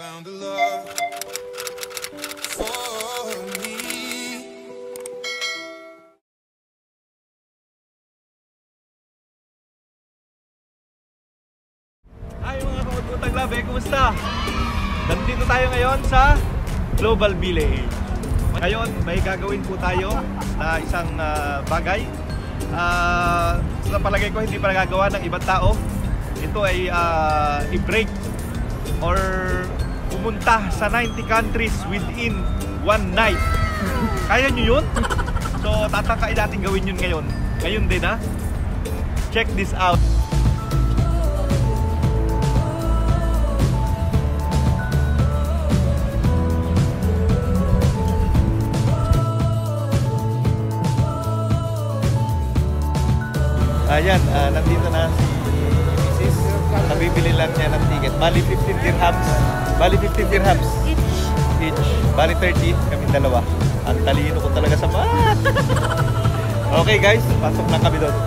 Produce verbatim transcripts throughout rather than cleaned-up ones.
found a love for me. Hi mga kamagutang labi, kumusta? Nandito tayo ngayon sa Global Village. Ngayon may gagawin po tayo na isang uh, bagay. Uh, sa palagay ko hindi pa nagagawa ng ibang tao. Ito ay uh, i-break or pumunta sa ninety countries within one night. Kaya nyo yun? So tatakain natin gawin yun ngayon. Ngayon din ha. Check this out. Ayan, uh, nandito na si Missus Nabibili lang niya ng ticket. Bali fifteen dirhams. Bali fifteen dirhams. Each. Each. Bali thirty. Kami dalawa. Ang talino ko talaga sa mga. Okay guys, pasok na kami doon.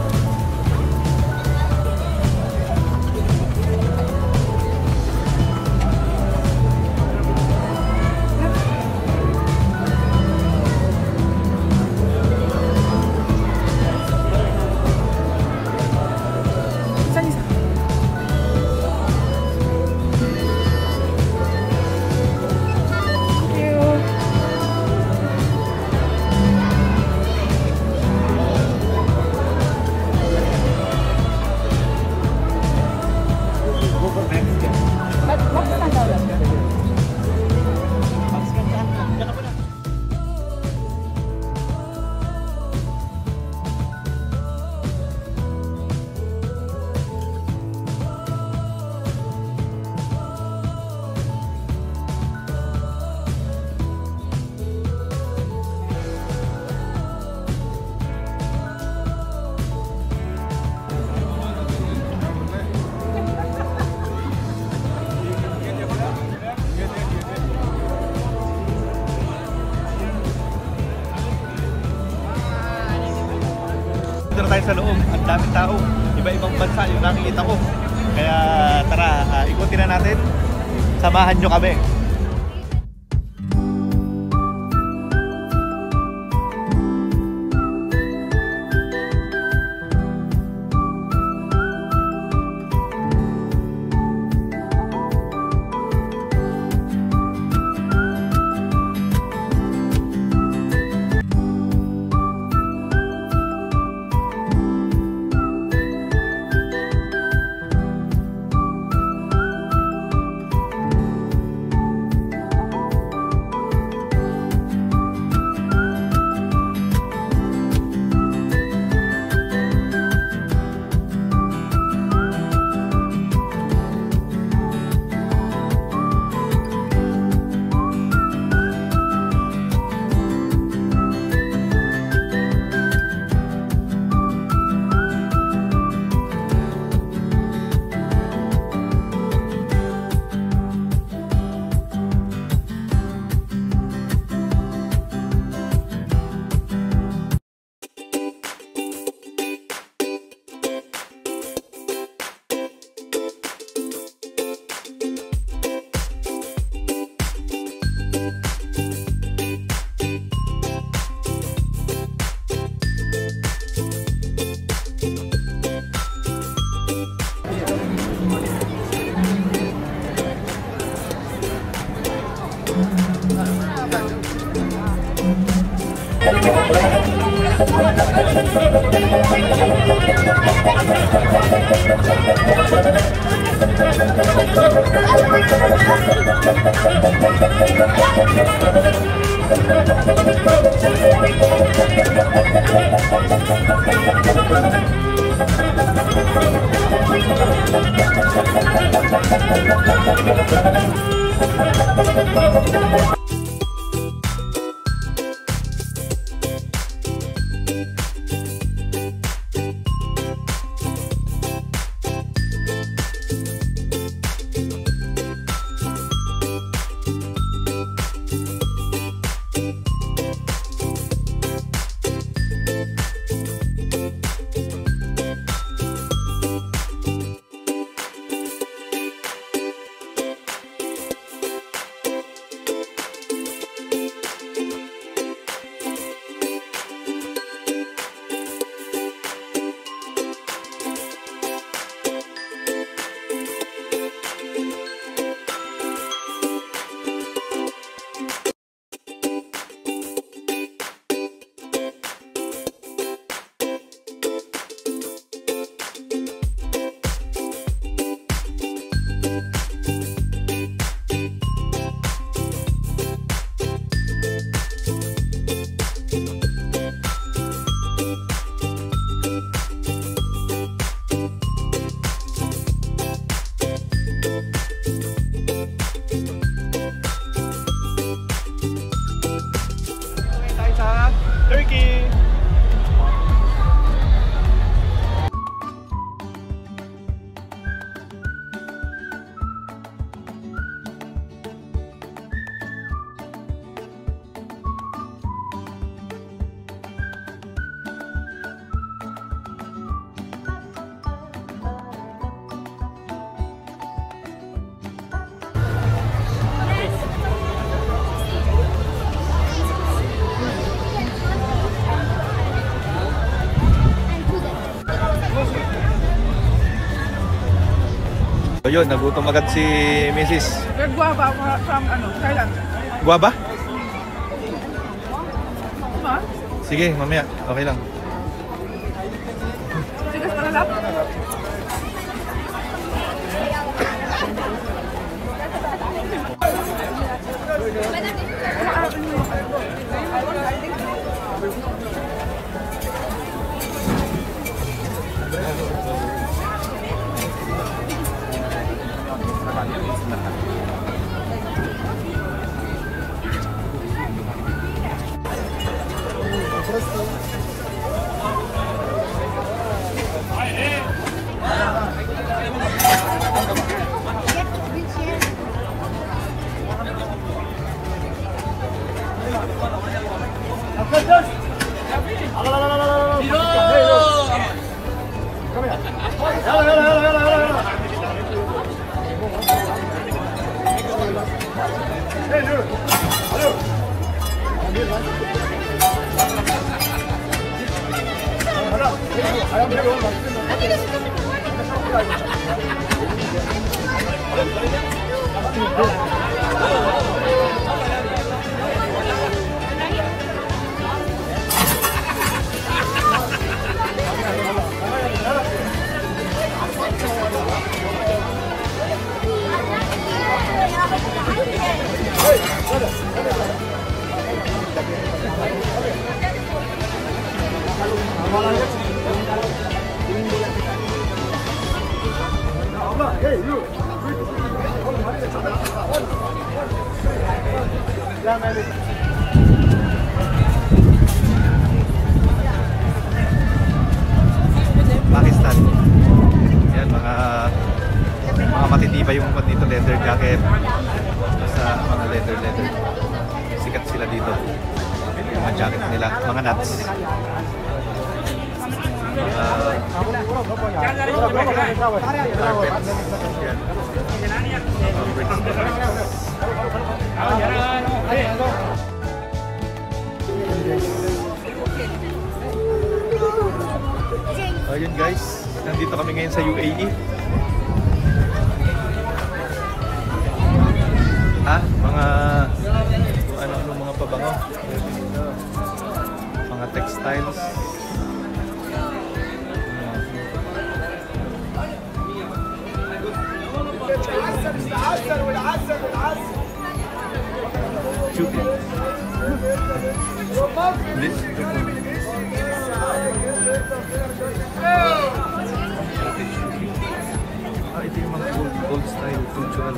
Tayo sa loob, ang daming tao, iba-ibang bansa yung nakikita ko. Kaya tara, uh, ikutin na natin, samahan nyo kami. Ayun, nagutom agad si Missus Guava from ano, Thailand. Guava? Ha? Sige, mamaya. Okay lang. Sige, para lang. Pakistan. Yan, mga mga matitibay yung mga dito, leather jacket. Sa mga leather leather. Sikat sila dito. Yung mga jacket nila, mga nuts. Uh, ayun guys, nandito kami ngayon sa U A E. Ah, mga ano ano mga pabango. Mga textiles. Chupi. This. Ah, ito yung mga old, old style, cultural.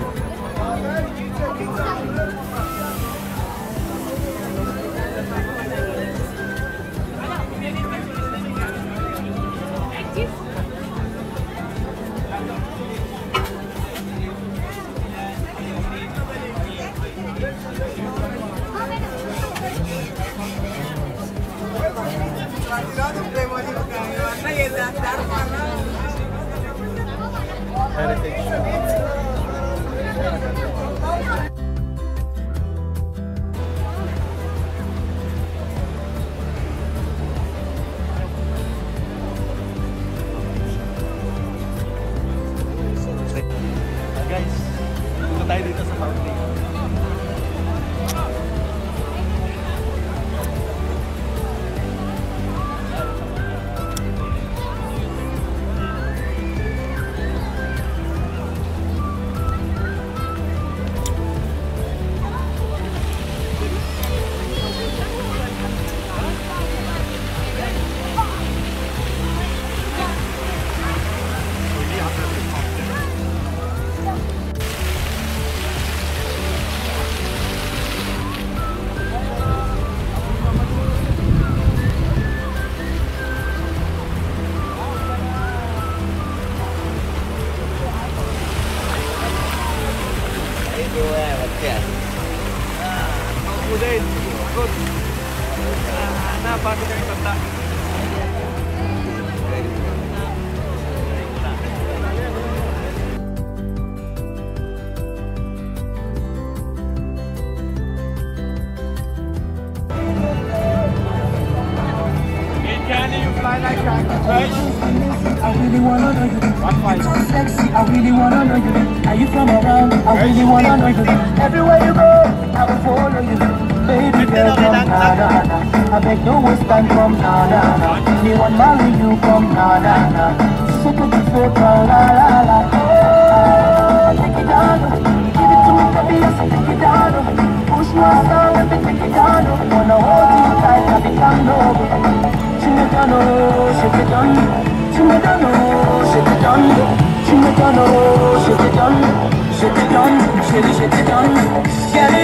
Guys, punta tayo dito sa fountain. Din. Good. Ah, napagod yung tanda. Can you fly like I really wanna know you. So sexy, I really wanna know you. Are you from around? I really wanna know you. Everywhere you go, I will follow you. Baby girl, come na na na. I beg no waste time, come na na na. Me want marry you, come na na na. So put your foot down, la la la. Oh, take it down, give it to me, baby, yes, take it down. Push my down, let me take it down. Wanna hold you tight, I become noble. Shake it down, shake it down. Shake it down, shake it down. Shake it down, shake it down. Shake it down, shake it, shake it down. Get it